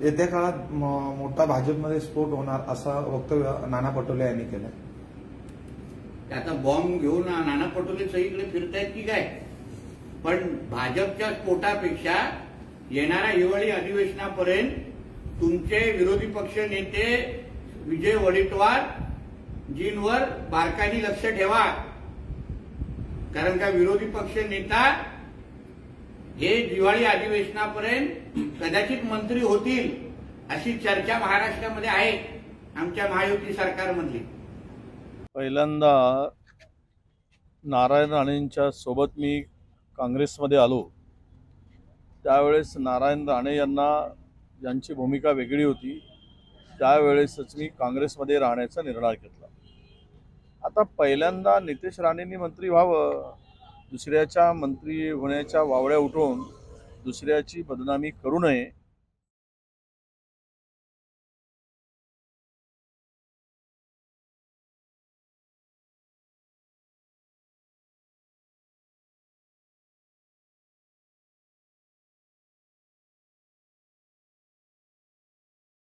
येत्या काळात मोठा भाजपमध्ये स्फोट होणार असं वक्तव्य नाना पटोले यांनी केलं। आता बॉम्ब घेऊन नाना पटोले सगळीकडे फिरतायत की काय? पण भाजपच्या स्फोटापेक्षा येणाऱ्या हिवाळी अधिवेशनापर्यंत तुमचे विरोधी पक्ष नेते विजय वडेट्टीवार जींवर बारकाईने लक्ष ठेवा, कारण का विरोधी पक्ष नेता हे दिवाळी अधिवेशनापर्यंत कदाचित मंत्री होतील अशी चर्चा महाराष्ट्रामध्ये आहे आमच्या महायुती सरकारमधली। पहिल्यांदा नारायण राणेंच्या सोबत मी काँग्रेसमध्ये आलो त्यावेळेस नारायण राणे यांना ज्यांची भूमिका वेगळी होती त्यावेळेसच मी काँग्रेसमध्ये राहण्याचा निर्णय घेतला। आता पहिल्यांदा नितेश राणेंनी मंत्री व्हावं, दुसऱ्याच्या मंत्री होण्याच्या वावड्या उठवून दुसऱ्याची बदनामी करू नये